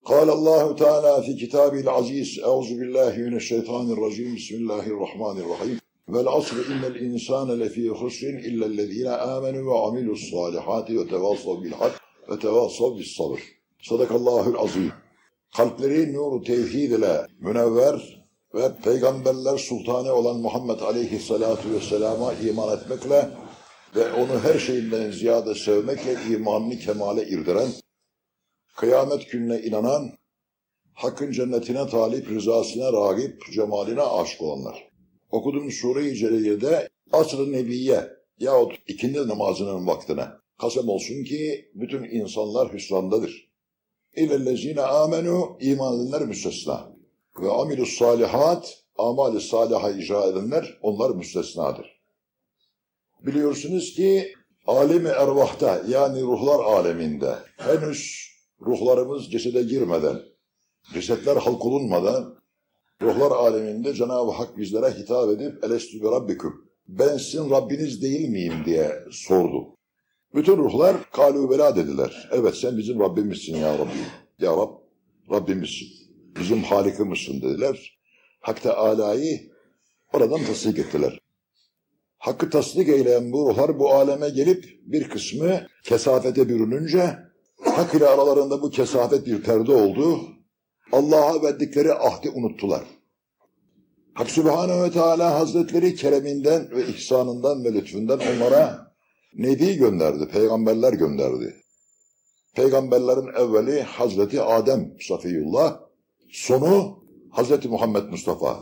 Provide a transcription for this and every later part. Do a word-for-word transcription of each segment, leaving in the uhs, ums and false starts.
قال الله تعالى في كتابه العزيز أعوذ بالله من الشيطان الرجيم بسم الله الرحمن الرحيم والعصر إن الإنسان لفي خسر إلا الذين آمنوا وعملوا الصالحات وتواصوا بالحق وتواصوا بالصبر. Sadakallahul azim. Kalpleri nur tevhid ile münevver ve peygamberler sultanı olan Muhammed aleyhissalatu vesselama iman etmekle ve onu her şeyinden ziyade sevmekle imanını kemale irdiren, kıyamet gününe inanan, Hakk'ın cennetine talip, rızasına rağip, cemaline aşık olanlar. Okuduğum Sure-i Celile'de Asr-ı Nebiye yahut ikindi namazının vaktine kasem olsun ki bütün insanlar hüsrandadır. İllellezine amenu, iman edenler müstesna. Ve amilus salihat, amali salaha icra edenler, onlar müstesnadır. Biliyorsunuz ki alemi ervahta, yani ruhlar aleminde henüz ruhlarımız cesede girmeden, cesetler halk olunmadan ruhlar aleminde Cenab-ı Hak bizlere hitap edip elestü bi rabbikum, ben sizin Rabbiniz değil miyim diye sordu. Bütün ruhlar kâlû belâ dediler. Evet sen bizim Rabbimizsin ya Rabbi. Ya Rab, Rabbimizsin. Bizim Halikimizsin dediler. Hak Teâlâ'yı oradan tasdik ettiler. Hakkı tasdik eyleyen bu ruhlar bu aleme gelip bir kısmı kesafete bürününce Hak ile aralarında bu kesafet bir perde oldu. Allah'a verdikleri ahdi unuttular. Hak Sübhanehu ve Teala Hazretleri kereminden ve ihsanından ve lütfundan onlara Nebi gönderdi, peygamberler gönderdi. Peygamberlerin evveli Hazreti Adem Safiyullah, sonu Hazreti Muhammed Mustafa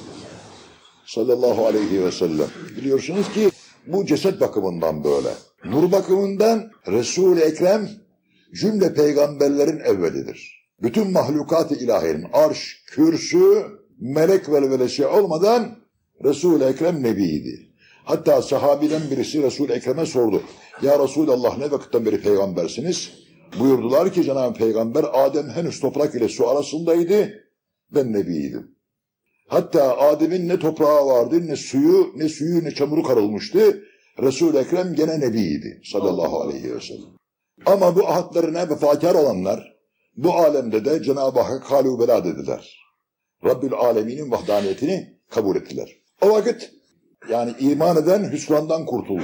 sallallahu aleyhi ve sellem. Biliyorsunuz ki bu ceset bakımından böyle. Nur bakımından Resul-i Ekrem cümle peygamberlerin evvelidir. Bütün mahlukat-ı ilahiyenin arş, kürsü, melek velvelesi olmadan Resul-i Ekrem Nebi'ydi. Hatta sahabiden birisi Resul-i Ekrem'e sordu. Ya Resulallah ne vakitten beri peygambersiniz? Buyurdular ki Cenab-ı Peygamber Adem henüz toprak ile su arasındaydı. Ben Nebiydim. Hatta Adem'in ne toprağı vardı, ne suyu, ne suyu, ne çamuru karılmıştı. Resul-i Ekrem gene Nebiydi sallallahu aleyhi ve sellem. Ama bu ahatlerine vefakar olanlar bu alemde de Cenab-ı Hakk'a kâlû belâ dediler. Rabbül Alemin'in vahdaniyetini kabul ettiler. O vakit yani iman eden hüsrandan kurtuldu.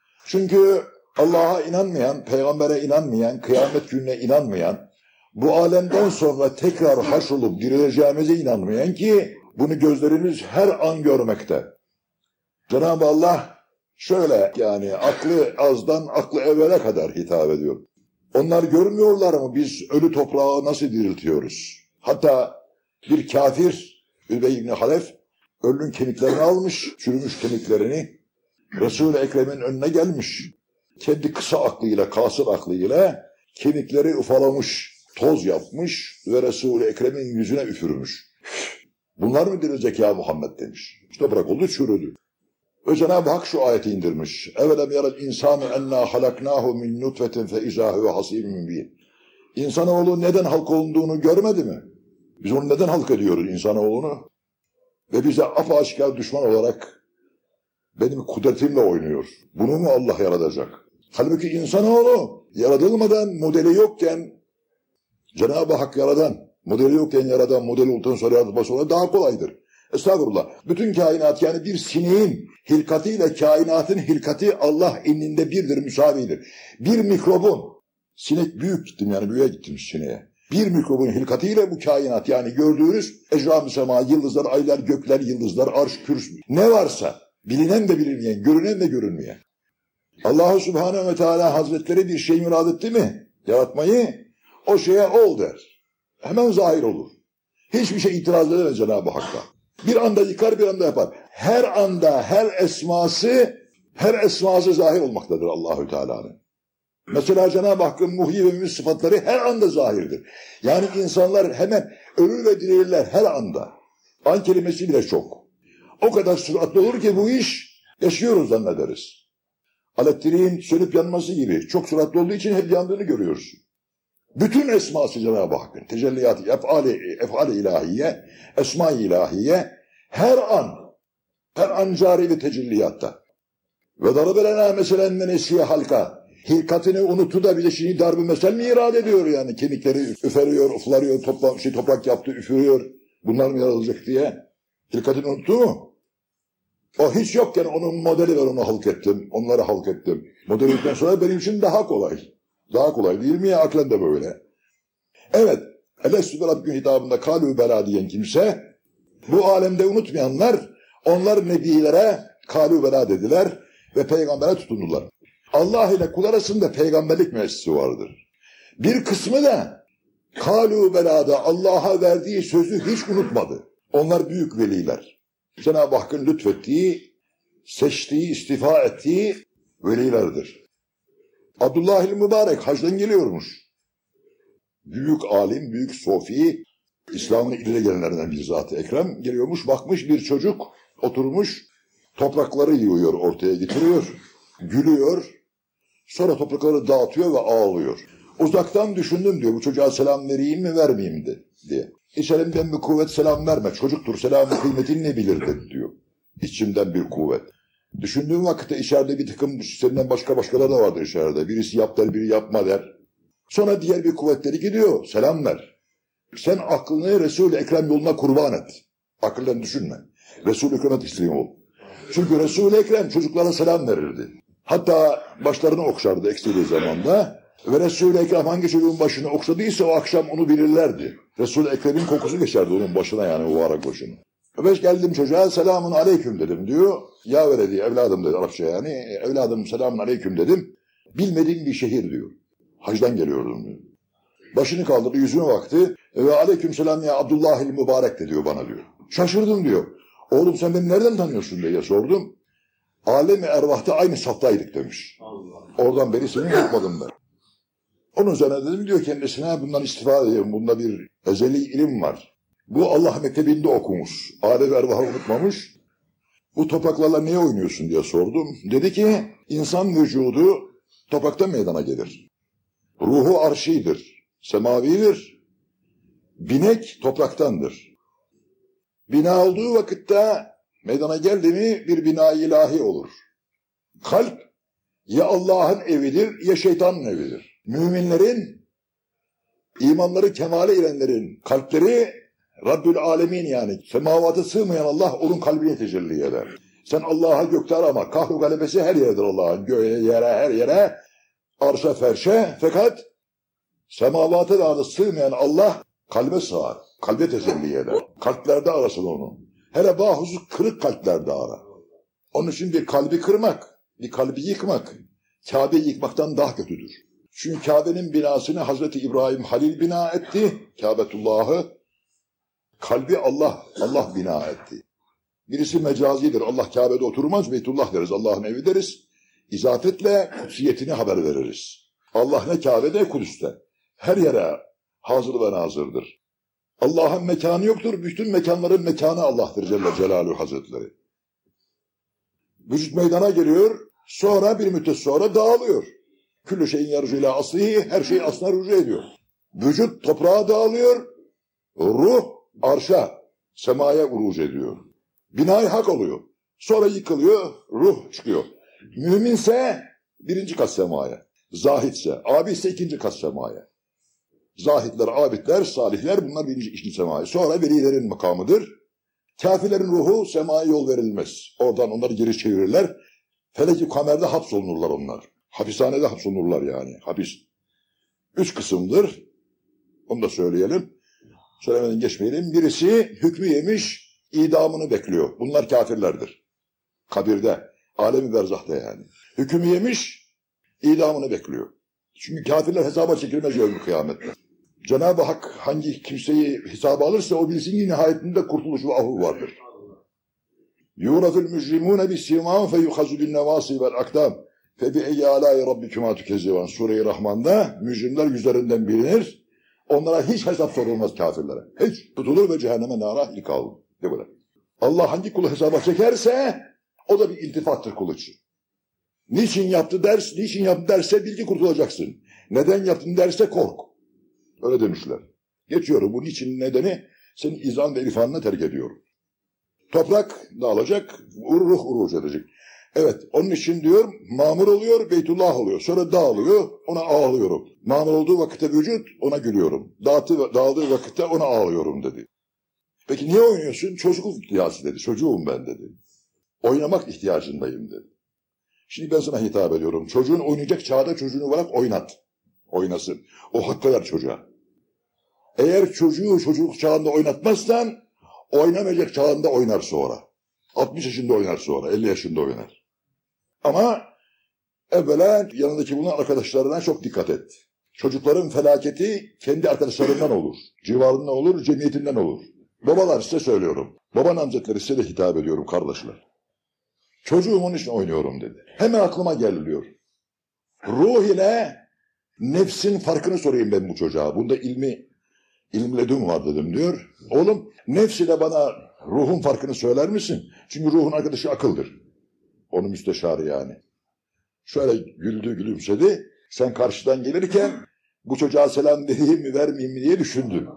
Çünkü Allah'a inanmayan, peygambere inanmayan, kıyamet gününe inanmayan, bu alemden sonra tekrar haşrolup dirileceğimize inanmayan ki bunu gözlerimiz her an görmekte. Cenab-ı Allah şöyle yani aklı azdan aklı evvele kadar hitap ediyor. Onlar görmüyorlar mı biz ölü toprağı nasıl diriltiyoruz? Hatta bir kafir Übey ibn Halef ölünün kemiklerini almış, çürümüş kemiklerini Resul-i Ekrem'in önüne gelmiş. Kendi kısa aklıyla, kasır aklıyla kemikleri ufalamış, toz yapmış ve Resul-i Ekrem'in yüzüne üfürmüş. Bunlar mı dirilecek ya Muhammed demiş. İşte bırak oldu çürüdü. Ve Cenab-ı Hak şu ayeti indirmiş. Evelem yarel insanu enna halaknahu min nutfetin fe izâhu ve hasîbun mübîn. İnsanoğlu neden halk olduğunu görmedi mi? Biz onu neden halk ediyoruz insanoğlunu? Ve bize apaçık düşman olarak benim kudretimle oynuyor. Bunu mu Allah yaratacak? Halbuki insanoğlu yaratılmadan modeli yokken Cenab-ı Hak yaradan, modeli yokken yaradan, modeli olduktan sonra yaratılması olan daha kolaydır. Estağfurullah. Bütün kainat yani bir sineğin hilkatiyle kainatın hilkati Allah indinde birdir, müsavidir. Bir mikrobun, sinek büyük gittim yani büyüğe gittim sineğe. Bir mikrobun hilkatiyle bu kainat yani gördüğünüz ecram-ı sema, yıldızlar, aylar, gökler, yıldızlar, arş, kürsü ne varsa bilinen de bilinmeyen, görünen de görünmeyen. Allah-u Subhanehu ve Teala Hazretleri bir şey murad etti mi? Yaratmayı o şeye ol der. Hemen zahir olur. Hiçbir şey itiraz edemez Cenab-ı Hakk'a. Bir anda yıkar bir anda yapar. Her anda her esması, her esması zahir olmaktadır Allah-u Teala'nın. Mesela Cenab-ı Hakk'ın muhyi ve mümit sıfatları her anda zahirdir. Yani insanlar hemen ölür ve dirilirler her anda. An kelimesi bile çok. O kadar süratli olur ki bu iş yaşıyoruz zannederiz. Elektriğin sönüp yanması gibi çok süratli olduğu için hep yandığını görüyoruz. Bütün esması Cenab-ı Hakk'ın tecelliyatı, efali, efali ilahiye, esma-i ilahiye her an, her an cari ve tecelliyatta. Ve darabelena meselen menesiye halka. Hilkatini unutu da bir de şimdi darb-ı mesel mi irade ediyor yani? Kemikleri üferiyor, uflarıyor, topla, şey, toprak yaptı, üfürüyor. Bunlar mı yaratılacak diye. Hilkatini unuttu mu? O hiç yokken onun modeli var, onu halk ettim. Onları halk ettim. Modelikten sonra benim için daha kolay. Daha kolay değil mi ya? Aklen de böyle. Evet. Elestü ve Rabbim hitabında kâlû belâ diyen kimse, bu alemde unutmayanlar, onlar nebilere kâlû belâ dediler ve peygambere tutundular. Allah ile kul arasında peygamberlik müessesi vardır. Bir kısmı da kâlû belâda Allah'a verdiği sözü hiç unutmadı. Onlar büyük veliler. Cenab-ı Hakk'ın lütfettiği, seçtiği, istifa ettiği velilerdir. Abdullah-ı Mübarek hacdan geliyormuş. Büyük alim, büyük sofi, İslam'ın ileri gelenlerden bir zat-ı ekrem geliyormuş. Bakmış bir çocuk oturmuş, toprakları yığıyor, ortaya getiriyor, gülüyor. Sonra toprakları dağıtıyor ve ağlıyor. Uzaktan düşündüm diyor, bu çocuğa selam vereyim mi vermeyeyim de diye. İçerimden bir kuvvet selam verme, çocuktur, selamın kıymetini ne bilirdi diyor. İçimden bir kuvvet. Düşündüğüm vakitte içeride bir takım senden başka başkaları da vardır içeride. Birisi yap der, biri yapma der. Sonra diğer bir kuvvetleri gidiyor, selam ver. Sen aklını Resul-i Ekrem yoluna kurban et. Akıllen düşünme. Resul-i Ekrem'e teslim ol. Çünkü Resul-i Ekrem çocuklara selam verirdi. Hatta başlarını okşardı eksildiği zamanda. Ve Resul-i Ekrem hangi çocuğun başını okşadıysa o akşam onu bilirlerdi. Resul-i Ekrem'in kokusu geçerdi onun başına, yani mübarek başına. Ve geldim çocuğa, selamun aleyküm dedim diyor. Ya veledi, evladım dedi Arapça yani. Evladım selamun aleyküm dedim. Bilmediğim bir şehir diyor. Hacdan geliyordum diyor. Başını kaldırdı, yüzüme baktı. Ve aleyküm selam ya Abdullah-ı Mübarek de diyor bana diyor. Şaşırdım diyor. Oğlum sen beni nereden tanıyorsun diye sordum. Alem-i ervahta aynı saftaydık demiş. Allah. Oradan beri seni unutmadım ben. Onun üzerine dedim diyor kendisine, bundan istifade edeyim. Bunda bir ezeli ilim var. Bu Allah mektebinde okumuş. Alem-i ervahı unutmamış. Bu topraklarla niye oynuyorsun diye sordum. Dedi ki insan vücudu topraktan meydana gelir. Ruhu arşidir, semavidir. Binek topraktandır. Bina olduğu vakitte meydana geldi mi bir bina-i ilahi olur. Kalp ya Allah'ın evidir ya şeytanın evidir. Müminlerin, imanları kemale erenlerin kalpleri Rabbül Alemin yani semavata sığmayan Allah onun kalbine tecelli eder. Sen Allah'a gökte arama. Kahru galebesi her yerdir Allah'ın. Göğe, yere, her yere, arşa, ferşe. Fakat semavata da sığmayan Allah kalbe sığar. Kalbe tecelli eder. Kalplerde arasın onu. Hele bahuzu kırık kalplerde ara. Onun için bir kalbi kırmak, bir kalbi yıkmak, Kabe'yi yıkmaktan daha kötüdür. Çünkü Kabe'nin binasını Hazreti İbrahim Halil bina etti. Kabetullah'ı. Kalbi Allah, Allah bina etti. Birisi mecazidir. Allah Kabe'de oturmaz, Beytullah deriz. Allah'ın evi deriz. İzafetle kutsiyetini haber veririz. Allah ne Kabe'de ne Kudüs'te. Her yere hazır ve nazırdır. Allah'ın mekanı yoktur. Bütün mekanların mekanı Allah'tır Celle Celaluhu Hazretleri. Vücut meydana geliyor. Sonra bir müddet sonra dağılıyor. Küllü şeyin yarıcıyla aslihi, her şey aslına rücu ediyor. Vücut toprağa dağılıyor. Ruh arşa, semaya uruc ediyor. Bina-i hak oluyor. Sonra yıkılıyor, ruh çıkıyor. Müminse birinci kat semaya. Zahitse, abidse ikinci kat semaya. Zahitler, abidler, salihler bunlar birinci, ikinci semaya. Sonra velilerin makamıdır. Kafirlerin ruhu semaya yol verilmez. Oradan onları geri çevirirler. Felek-i kamerde hapsolunurlar onlar. Hapishanede hapsolunurlar yani. Hapis. Üç kısımdır. Onu da söyleyelim. Söylemeden geçmeyelim. Birisi hükmü yemiş, idamını bekliyor. Bunlar kafirlerdir. Kabirde, alemi berzahta yani. Hükmü yemiş, idamını bekliyor. Çünkü kafirler hesaba çekilmez yevmi kıyamette. Cenab-ı Hak hangi kimseyi hesaba alırsa o bilsin ki nihayetinde kurtuluş ve ahu vardır. يُورَثُ الْمُجْرِمُونَ بِالسِّمَاءِ فَيُخَزُ بِالنَّوَاسِ وَالْاَقْدَامِ فَبِعِيَّ عَلَٰي رَبِّكُمَا تُكَذِّبَانِ Sure-i Rahman'da mücrimler yüzlerinden bilinir. Onlara hiç hesap sorulmaz kafirlere. Hiç tutulur ve cehenneme nara ilk alır. De böyle. Allah hangi kulu hesaba çekerse o da bir iltifattır kul için. Niçin yaptı ders, niçin yaptı derse bil ki kurtulacaksın. Neden yaptın derse kork. Öyle demişler. Geçiyorum bu niçin nedeni senin izan ve irfanına terk ediyorum. Toprak dağılacak, ruh uruç edecek. Evet, onun için diyor mamur oluyor, Beytullah oluyor. Sonra dağılıyor, ona ağlıyorum. Mamur olduğu vakitte vücut, ona gülüyorum. Dağıtı, dağıldığı vakitte ona ağlıyorum dedi. Peki niye oynuyorsun? Çocukluk ihtiyacı dedi. Çocuğum ben dedi. Oynamak ihtiyacındayım dedi. Şimdi ben sana hitap ediyorum. Çocuğun oynayacak çağda çocuğunu bırak oynat. Oynasın. O hakkı ver çocuğa. Eğer çocuğu çocukluk çağında oynatmazsan oynamayacak çağında oynar sonra. altmış yaşında oynar sonra. elli yaşında oynar. Ama evvela yanındaki bulunan arkadaşlarına çok dikkat et. Çocukların felaketi kendi arkadaşlarından olur. Civarından olur, cemiyetinden olur. Babalar size söylüyorum. Baba namzetleri size de hitap ediyorum kardeşler. Çocuğum onun için oynuyorum dedi. Hemen aklıma geliliyor. Ruh ile nefsin farkını sorayım ben bu çocuğa. Bunda ilmi, ilmledüm var dedim diyor. Oğlum nefs ile bana ruhun farkını söyler misin? Çünkü ruhun arkadaşı akıldır. Onun müsteşarı yani. Şöyle güldü gülümsedi. Sen karşıdan gelirken bu çocuğa selam vereyim mi vermeyeyim mi diye düşündü.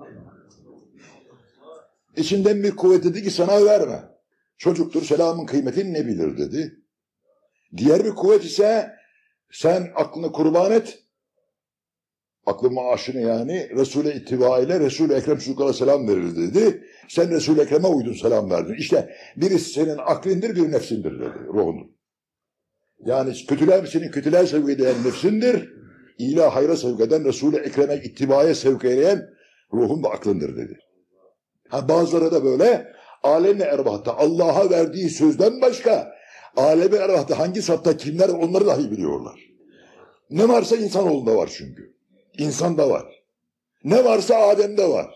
İçinden bir kuvvet dedi ki sana verme. Çocuktur, selamın kıymetini ne bilir dedi. Diğer bir kuvvet ise sen aklını kurban et. Aklın maaşını yani Resul-i ittiba ile Resul-i Ekrem çocuklara selam verir dedi. Sen Resul-i Ekrem'e uydun selam verdin. İşte birisi senin aklindir, bir nefsindir dedi, ruhundur. Yani kötüler senin kötüler sevk eden nefsindir. İyiliğe hayra sevk eden Resul-i Ekrem'e ittibaya sevk eden ruhun da aklındır dedi. Ha, bazıları da böyle alem-i erbahta Allah'a verdiği sözden başka alem-i erbahta hangi safta kimler onları dahi biliyorlar. Ne varsa insanoğlunda var çünkü. İnsanda var. Ne varsa Adem'de var.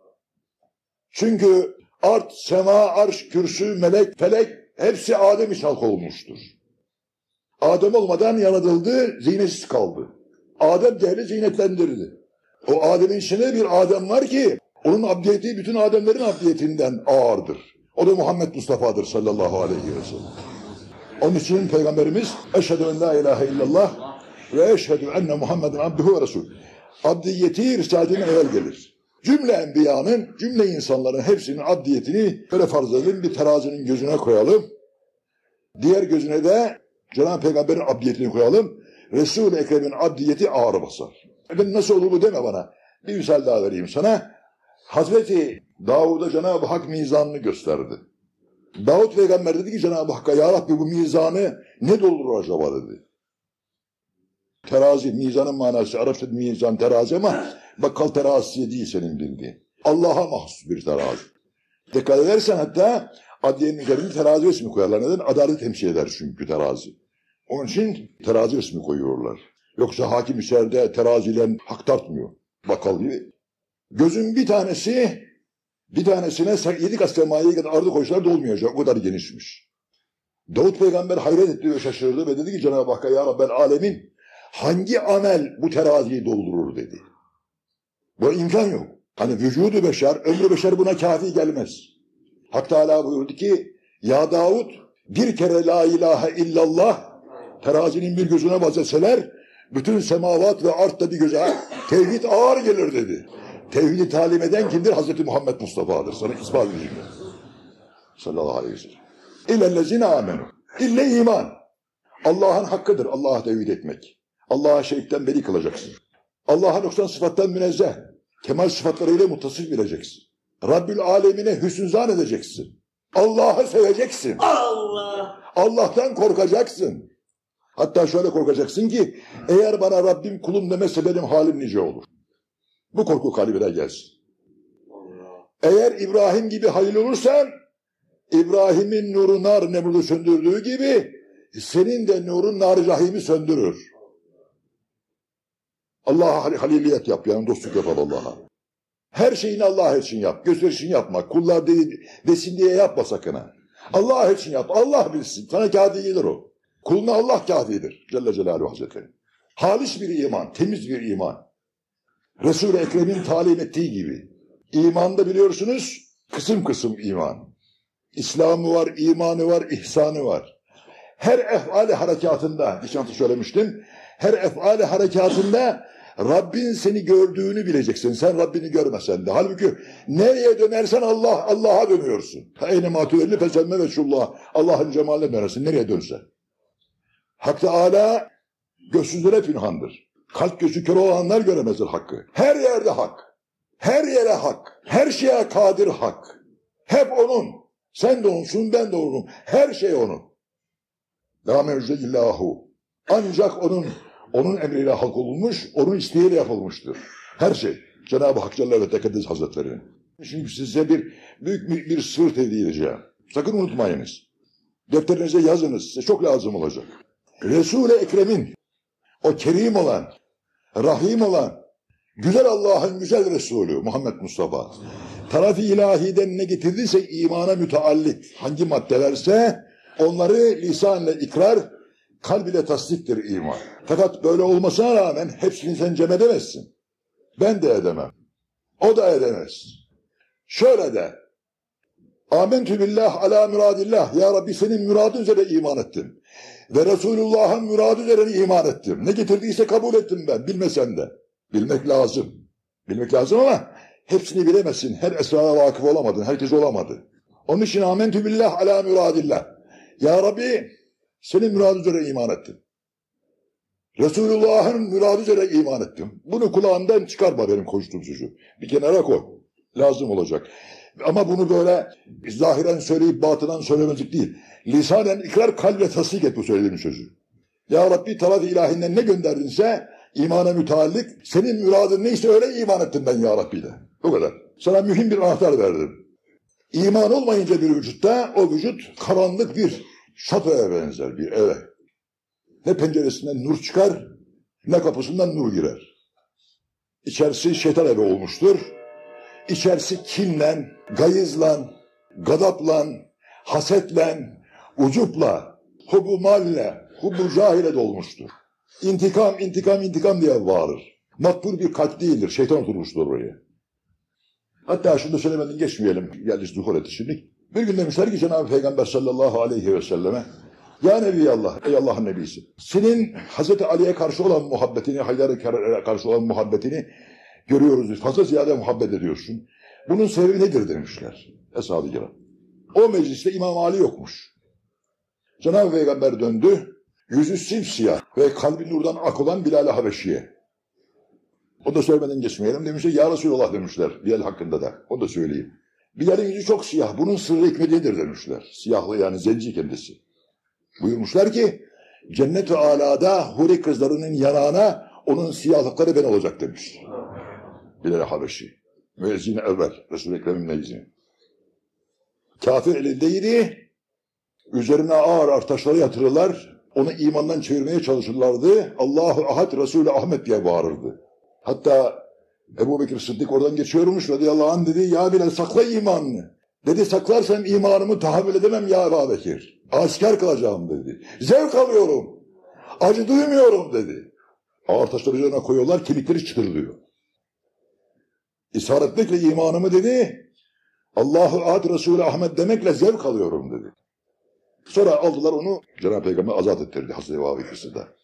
Çünkü art, sema, arş, kürsü, melek, felek hepsi Adem için halk olmuştur. Adem olmadan yaratıldı, ziynetsiz kaldı. Adem cehli ziynetlendirdi. O Adem'in içinde bir Adem var ki onun abdiyeti bütün Ademlerin abdiyetinden ağırdır. O da Muhammed Mustafa'dır sallallahu aleyhi ve sellem. Onun için Peygamberimiz eşhedü en la ilahe illallah ve eşhedü enne Muhammeden abduhu ve resul. Abdiyeti Risale'den evvel gelir. Cümle enbiyanın, cümle insanların hepsinin abdiyetini böyle farz edelim, bir terazinin gözüne koyalım. Diğer gözüne de Cenab-ı Peygamber'in abdiyetini koyalım. Resul-i Ekrem'in abdiyeti ağır basar. Ben nasıl olur bu deme bana. Bir misal daha vereyim sana. Hazreti Davud'a Cenab-ı Hak mizanını gösterdi. Davud Peygamber dedi ki Cenab-ı Hakk'a ya Rabbi bu mizanı ne doldurur acaba dedi. Terazi, mizanın manası, Arapçada mizan terazi ama bakkal terazisi değil senin bildiğin. Allah'a mahsus bir terazi. Dikkat edersen hatta adliyenin üzerinde terazi ismi koyarlar. Neden? Adalet temsil eder çünkü terazi. Onun için terazi ismi koyuyorlar. Yoksa hakim içeride teraziyle hak tartmıyor. Bakkal gibi. Gözün bir tanesi, bir tanesine yedi kat semaya kadar ardı koysalar dolmayacak. O kadar genişmiş. Davut Peygamber hayret etti ve şaşırdı ve dedi ki Cenab-ı Hakk'a ya Rabbel alemin hangi amel bu teraziyi doldurur dedi. Bu imkan yok. Hani vücudu beşer, ömrü beşer buna kafi gelmez. Hak Teala buyurdu ki ya Davud bir kere la ilahe illallah terazinin bir gözüne vazetseler bütün semavat ve art da bir göze tevhid ağır gelir dedi. Tevhidi talim eden kimdir? Hazreti Muhammed Mustafa'dır. Sana ispat edeceğim. Sallallahu aleyhi ve sellem. İllellezine amenu. İlle iman. Allah'ın hakkıdır Allah'a tevhid etmek. Allah'a şirkten beri kılacaksın. Allah'a noksan sıfattan münezzeh. Kemal sıfatlarıyla muttasif bileceksin. Rabbül alemine hüsnü zan edeceksin. Allah'ı seveceksin. Allah. Allah'tan korkacaksın. Hatta şöyle korkacaksın ki eğer bana Rabbim kulum demezse benim halim nice olur. Bu korku kalbine gelsin. Allah. Eğer İbrahim gibi halil olursan İbrahim'in nuru nar Nemrut'u söndürdüğü gibi senin de nurun nar cahimi söndürür. Allah'a haliliyet yap yani dostluk yap Allah'a. Her şeyini Allah için yap. Gösteriş için yapma. Kullar de, desin diye yapma sakın ha. Allah için yap. Allah bilsin. Sana kâdi gelir o. Kuluna Allah kâdidir. Celle Celaluhu Hazretleri. Halis bir iman. Temiz bir iman. Resul-i Ekrem'in talim ettiği gibi. İmanda biliyorsunuz kısım kısım iman. İslamı var, imanı var, ihsanı var. Her efali harekatında, geçen hafta söylemiştim, her efali harekatında Rabbin seni gördüğünü bileceksin. Sen Rabbini görmesen de. Halbuki nereye dönersen Allah Allah'a dönüyorsun. Eyne matüelli fesemme ve şullah. Allah'ın cemaline dönersin. Nereye dönse. Hak Teâlâ gözsüzlere pünhandır. Kalp gözü kör olanlar göremezler hakkı. Her yerde hak. Her yere hak. Her şeye kadir hak. Hep onun. Sen de onsun, ben de onum. Her şey onun. La mevcude illahu. Ancak onun onun emriyle hak olunmuş, onun isteğiyle yapılmıştır. Her şey. Cenab-ı Hak Celle ve Tekaddes Hazretleri'nin. Şimdi size bir büyük bir, bir sır tevdi edeceğim. Sakın unutmayınız. Defterinize yazınız. Size çok lazım olacak. Resul-i Ekrem'in o kerim olan, rahim olan, güzel Allah'ın güzel Resulü Muhammed Mustafa taraf-ı ilahiden ne getirdiyse imana müteallik hangi maddelerse onları lisanla ikrar, kalb ile tasdiktir iman. Fakat böyle olmasına rağmen hepsini sen cem edemezsin. Ben de edemem. O da edemez. Şöyle de Âmentü billah alâ müradillah. Ya Rabbi senin müradın üzere iman ettim. Ve Resulullah'ın müradı üzerine iman ettim. Ne getirdiyse kabul ettim ben. Bilmesen de. Bilmek lazım. Bilmek lazım ama hepsini bilemezsin. Her esrara vakıf olamadın. Herkes olamadı. Onun için âmentü billah alâ müradillah. Ya Rabbi senin müradı üzere iman ettim. Resulullah'ın müradı üzere iman ettim. Bunu kulağından çıkarma benim konuştuğum sözü. Bir kenara koy. Lazım olacak. Ama bunu böyle zahiren söyleyip batınan söylemezlik değil. Lisanen ikrar, kalple tasdik et bu söylediğim sözü. Ya Rabbi taraf-ı ilahinden ne gönderdinse imana müteallik, senin müradın neyse öyle iman ettim ben Ya Rabbi de. Bu kadar. Sana mühim bir anahtar verdim. İman olmayınca bir vücutta o vücut karanlık bir şatoya benzer, bir eve. Ne penceresinden nur çıkar, ne kapısından nur girer. İçerisi şeytan evi olmuştur. İçerisi kinle, gayızla, gadapla, hasetle, ucupla, hubbu malle, hubbu cahile dolmuştur. İntikam, intikam, intikam diye bağırır. Makbul bir kalp değildir. Şeytan oturmuştur oraya. Hatta şunu da söylemeden geçmeyelim. Geldi zuhur etti şimdi. Bir gün demişler ki Cenab-ı Peygamber sallallahu aleyhi ve selleme, ya Nebiyallah, ey Allah'ın Nebisi, senin Hazreti Ali'ye karşı olan muhabbetini, Haydar'a karşı olan muhabbetini görüyoruz. Fazla ziyade muhabbet ediyorsun. Bunun sebebi nedir demişler. Eshab-ı kiram. O mecliste İmam Ali yokmuş. Cenab-ı Peygamber döndü. Yüzü simsiyah ve kalbi nurdan ak olan Bilal-i Habeşi'ye. O da söylemeden geçmeyelim demişler. Ya Resulallah demişler Bilal hakkında da. O da söyleyeyim. Bilal'in yüzü çok siyah. Bunun sırrı hikmetidir demişler. Siyahlı yani zenci kendisi. Buyurmuşlar ki cennet-i alada huri kızlarının yanağına onun siyahlıkları ben olacak demiş. Bilal-i Habeşi. Müezzin-i evvel. Resul-i Ekrem'in müezzini. Kafir elindeydi. Üzerine ağır ağır taşları yatırırlar. Onu imandan çevirmeye çalışırlardı. Allahu Ahad Resulü Ahmet diye bağırırdı. Hatta Ebu Bekir Sıddık oradan geçiyormuş. Radıyallahu anh dedi. Ya Bilal sakla imanını. Dedi saklarsam imanımı tahammül edemem ya Ebu Bekir. Asker kalacağım dedi. Zevk alıyorum. Acı duymuyorum dedi. Ağır taşları üzerine koyuyorlar. Kemikleri çıtırlıyor. İsaretlikle imanımı dedi. Allahu Ahad Resulü Ahmet demekle zevk alıyorum dedi. Sonra aldılar onu Cenab-ı Peygamber azat ettirdi Hazreti Ebu Bekir'si de.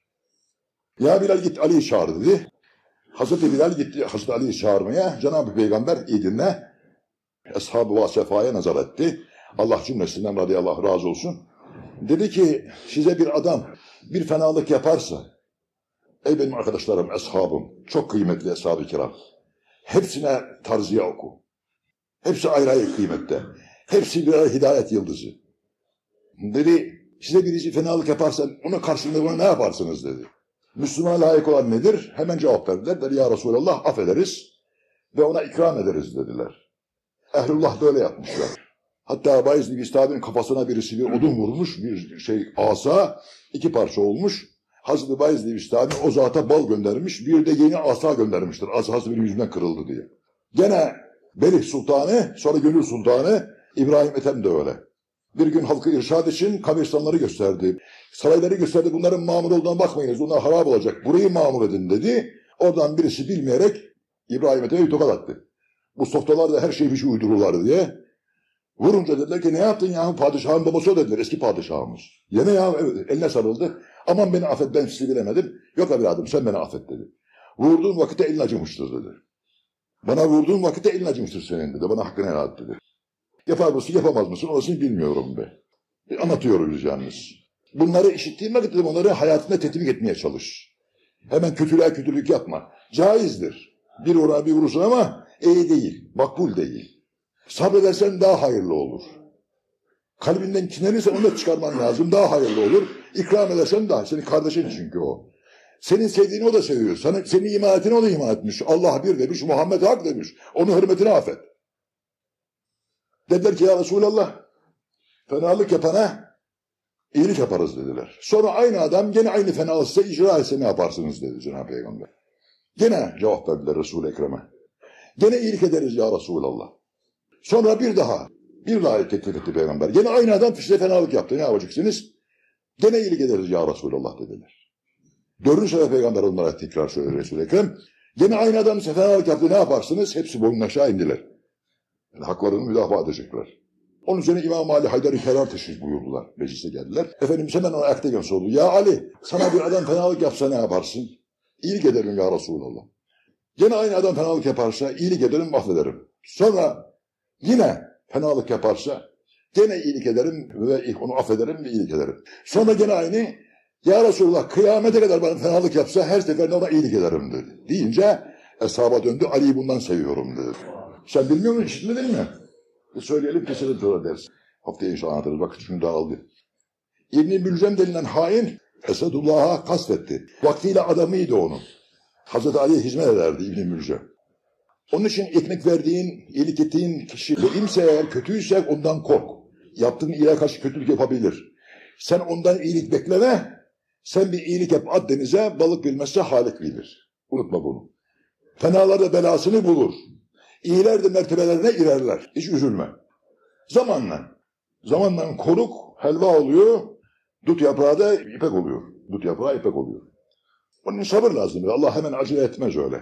Ya Bilal git Ali'yi çağır dedi. Hazreti Bilal gitti Hazreti Ali'yi çağırmaya. Cenab-ı Peygamber iyi dinle. Ashab-ı Vasefa'ya nazar etti. Allah cümlesinden radıyallahu razı olsun. Dedi ki size bir adam bir fenalık yaparsa ey benim arkadaşlarım, ashabım, çok kıymetli ashab-ı kiram. Hepsine tarziye oku. Hepsi ayrı ayrı kıymette. Hepsi birer hidayet yıldızı. Dedi size birisi fenalık yaparsa onun karşılığında buna ne yaparsınız dedi. Müslümana layık olan nedir? Hemen cevap verdiler. Dedi ya Resulallah affederiz ve ona ikram ederiz dediler. Ehlullah böyle yapmışlar. Hatta Bayezid Bistami'nin kafasına birisi bir odun vurmuş, bir şey asa iki parça olmuş. Hazreti Bayezid Bistami o zata bal göndermiş, bir de yeni asa göndermiştir. Asası benim yüzümden kırıldı diye. Gene Belih Sultanı, sonra Gönül Sultanı, İbrahim Ethem de öyle. Bir gün halkı irşad için kabristanları gösterdi. Sarayları gösterdi. Bunların mamur olduğuna bakmayınız. Onlar harap olacak. Burayı mamur edin dedi. Oradan birisi bilmeyerek İbrahim Ethem'e tokat attı. Bu softalar da her şeyi bir şey uydururlar diye. Vurunca dediler ki ne yaptın ya? Padişahın babası o dediler. Eski padişahımız. Yine ya evet, eline sarıldı. Aman beni affet ben sizi bilemedim. Yok evladım sen beni affet dedi. Vurduğun vakitte elin acımıştır dedi. Bana vurduğun vakitte elin acımıştır senin dedi. Bana hakkını helal et dedi. Yapar mısın yapamaz mısın orasını bilmiyorum be. E, anlatıyoruz yalnız. Bunları işittiğin vakitte onları hayatında tetbik etmeye çalış. Hemen kötülüğe kötülük yapma. Caizdir. Bir ona bir vurursun ama iyi değil, makbul değil. Sabredersen daha hayırlı olur. Kalbinden kinlenirsen onu da çıkarman lazım, daha hayırlı olur. İkram edersen daha, senin kardeşin çünkü o. Senin sevdiğini o da seviyor. Sana, senin iman ettiğini o da iman etmiş. Allah bir demiş, Muhammed hak demiş. Onun hürmetini affet. Dediler ki ya Resulallah, fenalık yapana iyilik yaparız dediler. Sonra aynı adam gene aynı fenalığı size icra etse ne yaparsınız dedi Cenab-ı Peygamber. Gene cevap verdiler Resul-i Ekrem'e. Gene iyilik ederiz ya Resulallah. Sonra bir daha, bir daha teklif etti Peygamber. Gene aynı adam size fenalık yaptı. Ne yapacaksınız? Gene iyilik ederiz ya Resulallah dediler. Dördüncü sefer Peygamber onlara tekrar söyledi Resul-i Ekrem. Gene aynı adam size fenalık yaptı. Ne yaparsınız? Hepsi boyun aşağı indiler. Yani haklarını müdafaa edecekler. Onun üzerine İmam Ali Haydar-ı Kerar teşrif buyurdular. Meclise geldiler. Efendimiz hemen ona ayaktayken sordu. Ya Ali, sana bir adam fenalık yapsa ne yaparsın? İyilik ederim ya Resulallah. Gene aynı adam fenalık yaparsa iyilik ederim, affederim. Sonra yine fenalık yaparsa gene iyilik ederim ve onu affederim ve iyilik ederim. Sonra gene aynı, ya Resulullah kıyamete kadar bana fenalık yapsa her seferinde ona iyilik ederim dedi. Deyince eshaba döndü, Ali'yi bundan seviyorum dedi. Sen bilmiyor musun, işitmedin mi? E söyleyelim, keselim sonra dersin. Haftaya inşallah anlatırız, vakit şimdi dağıldı. İbn-i Mülcem denilen hain Esedullah'a kasvetti. Vaktiyle adamıydı onun. Hazreti Ali'ye hizmet ederdi İbn-i Mülcem. Onun için ekmek verdiğin, iyilik ettiğin kişi iyiyse eğer, kötüyse ondan kork. Yaptığın iyiliğe karşı kötülük yapabilir. Sen ondan iyilik bekleme, sen bir iyilik yap at denize, balık bilmezse Halik bilir. Unutma bunu. Fenalar da belasını bulur. İyiler de mertebelerine girerler. Hiç üzülme. Zamanla. Zamanla koruk helva oluyor, dut yaprağı da ipek oluyor. Dut yaprağı ipek oluyor. Onun için sabır lazım. Allah hemen acele etmez öyle.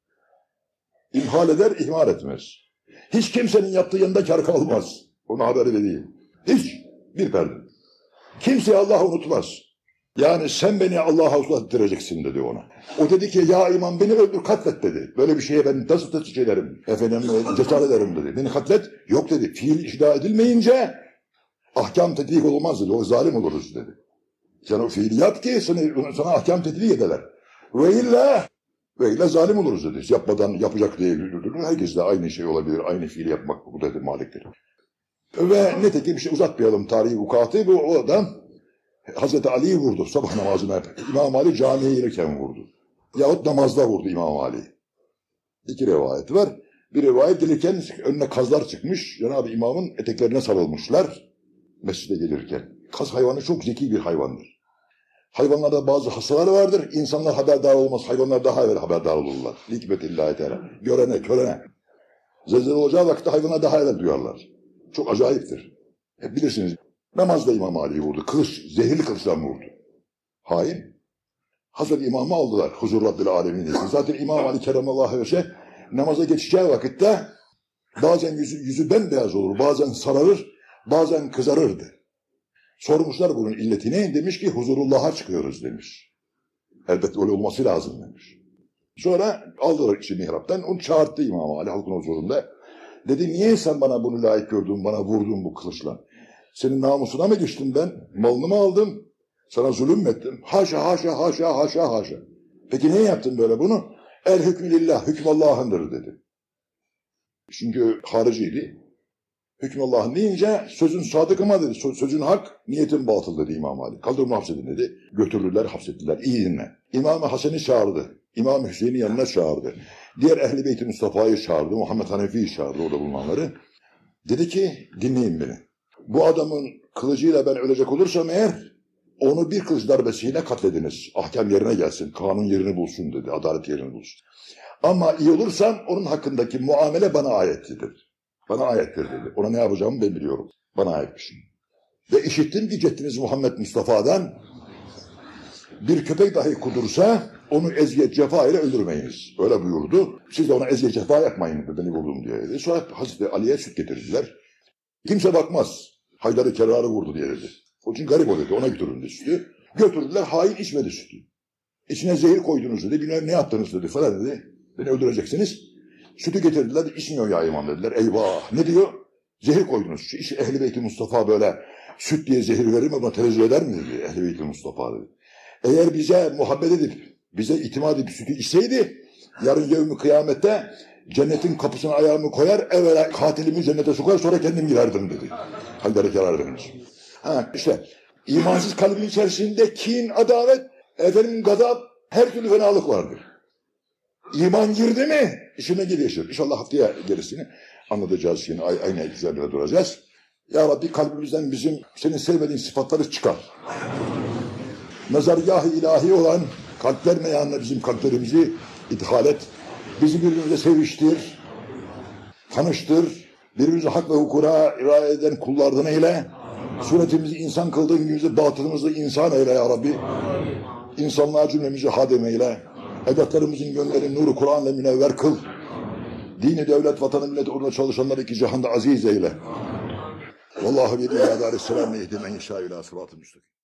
İmhal eder, ihmal etmez. Hiç kimsenin yaptığı yanında kar kalmaz. Ona haberi vereyim. Hiç. Bir perde. Kimseyi Allah unutmaz. Yani sen beni Allah'a uzak ettireceksin dedi ona. O dedi ki ya imam beni öldür katlet dedi. Böyle bir şeye ben nasıl teşvik ederim? Efendim cesaret ederim dedi. Beni katlet. Yok dedi. Fiil icra edilmeyince ahkam tetbik olmaz dedi. O zalim oluruz dedi. Sen o fiili yap ki sana, sana ahkam tetbik ederler. Ve illa ve illa zalim oluruz dedi. Yapmadan yapacak diye güldürdü. Herkes de aynı şey olabilir. Aynı fiili yapmak bu dedi Malik'tir. Ve nitekim bir şey uzatmayalım tarihi vukuatı. Bu o adam Hazreti Ali'yi vurdu sabah namazına. İmam Ali camiye gelirken vurdu. Yahut namazda vurdu İmam Ali. İki rivayet var. Bir rivayet gelirken önüne kazlar çıkmış. Cenab-ı İmam'ın eteklerine sarılmışlar. Mescide gelirken. Kaz hayvanı çok zeki bir hayvandır. Hayvanlarda bazı hastaları vardır. İnsanlar haberdar olmaz. Hayvanlar daha evvel haberdar olurlar. Hikmetillahi Teala. Görene, körene. Zelzele olacağı vakitte hayvanlar daha evvel duyarlar. Çok acayiptir. Hep bilirsiniz. Namazda İmam Ali'yi vurdu. Kılıç, zehirli kılıçla vurdu. Hain. Hazreti İmam'ı aldılar. Huzur Rabbil Alemin. Zaten İmam Ali Keremallahu Veşe namaza geçeceği vakitte bazen yüzü, yüzü bembeyaz olur. Bazen sararır. Bazen kızarırdı. Sormuşlar bunun illetini. Demiş ki huzurullah'a çıkıyoruz demiş. Elbette öyle olması lazım demiş. Sonra aldılar kişi mihraptan. Onu çağırttı İmam Ali halkın huzurunda. Dedi niye sen bana bunu layık gördün, bana vurdun bu kılıçla? Senin namusuna mı düştüm ben? Malını mı aldım? Sana zulüm mü ettim? Haşa haşa haşa haşa haşa. Peki niye yaptın böyle bunu? El hükmü lillah, hükmü Allah'ındır dedi. Çünkü hariciydi. Hükmü Allah'ın deyince sözün sadık ama dedi. Sözün hak, niyetin batıl dedi İmam Ali. Kaldırın hapsedin dedi. Götürdüler, hapsettiler. İyi dinle. İmam-ı Hasen'i çağırdı. İmam Hüseyin'i yanına çağırdı. Diğer Ehl-i Beyt-i Mustafa'yı çağırdı. Muhammed Hanefi'yi çağırdı orada bulunanları. Dedi ki dinleyin beni. Bu adamın kılıcıyla ben ölecek olursam eğer onu bir kılıç darbesiyle katlediniz. Ahkam yerine gelsin. Kanun yerini bulsun dedi. Adalet yerini bulsun. Ama iyi olursan onun hakkındaki muamele bana ayettir. Bana ayettir dedi. Ona ne yapacağımı ben biliyorum. Bana aitmiş. Ve işittim ki ceddiniz Muhammed Mustafa'dan bir köpek dahi kudursa onu eziyet cefa ile öldürmeyiniz. Öyle buyurdu. Siz de ona eziyet cefa yapmayın beni vurdum diye dedi. Sonra Hazreti Ali'ye süt getirdiler. Kimse bakmaz. Haydar'ı Kerar'ı vurdu diye dedi. O için garip o dedi. Ona götürün sütü. Götürdüler. Hain içmedi sütü. İçine zehir koydunuz dedi. Bilmem ne yaptınız dedi falan dedi. Beni öldüreceksiniz. Sütü getirdiler. İçmiyor ya imam dediler. Eyvah. Ne diyor? Zehir koydunuz. Şu işi Ehl-i Beyt-i Mustafa böyle süt diye zehir verir mi ama tenezzül eder mi dedi Ehl-i Beyt-i Mustafa dedi. Eğer bize muhabbet edip, bize itimat edip sütü içseydi, yarın yevmi kıyamette cennetin kapısına ayağımı koyar, evvela katilimi cennete sokar, sonra kendim girerdim dedi. Haydar Kenar Efendimiz. Ha işte, imansız kalbin içerisinde kin, adalet, efendim gazap, her türlü fenalık vardır. İman girdi mi, işine gelişir. İnşallah haftaya gerisini anlatacağız yine, aynı ekizlerle duracağız. Ya Rabbi kalbimizden bizim senin sevmediğin sıfatları çıkar. Nazargâh-ı ilahi olan kalpler meyanına bizim kalplerimizi idhal et. Bizi birbirimize seviştir, tanıştır, birbirimize hak ve hukukuna riayet eden kullardan eyle. Suretimizi insan kıldığın günümüzde batınımızı insan eyle ya Rabbi. İnsanlığa cümlemizi hadem eyle. Evlatlarımızın gönlünü nuru Kur'an'la münevver kıl. Dini, devlet, vatanı, millet uğruna çalışanları iki cihanda aziz eyle. Vallahu billahi aleyhisselam ve ihdimen yeşâ ilâ sıratı müstakim.